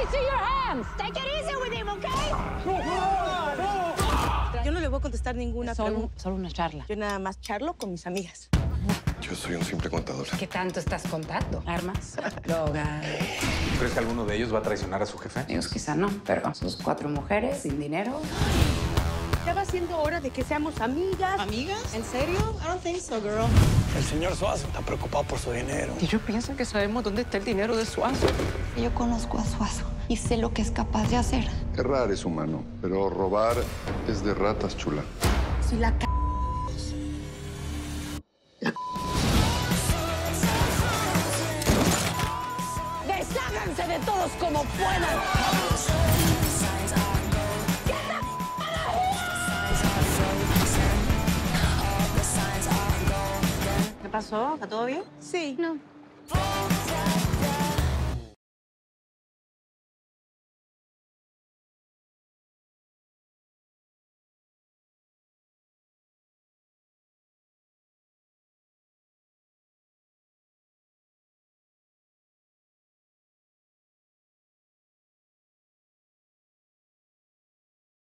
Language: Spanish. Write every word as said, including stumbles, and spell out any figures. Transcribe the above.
me see your hands. Take it easy with him, okay? Yo no le voy a contestar ninguna Solo, pregunta. solo una charla. Yo nada más charlo con mis amigas. Yo soy un simple contador. ¿Qué tanto estás contando? ¿Armas? ¿Drogas? ¿Crees que alguno de ellos va a traicionar a su jefe? Ellos quizá no, pero sus cuatro mujeres sin dinero. Ya va siendo hora de que seamos amigas. ¿Amigas? ¿En serio? I don't think so, girl. El señor Suazo está preocupado por su dinero. Y yo pienso que sabemos dónde está el dinero de Suazo. Yo conozco a Suazo y sé lo que es capaz de hacer. Errar es humano, pero robar es de ratas, chula. Si la c... ¡Desháganse de todos como puedan! ¿Qué pasó? ¿Está todo bien? Sí. No.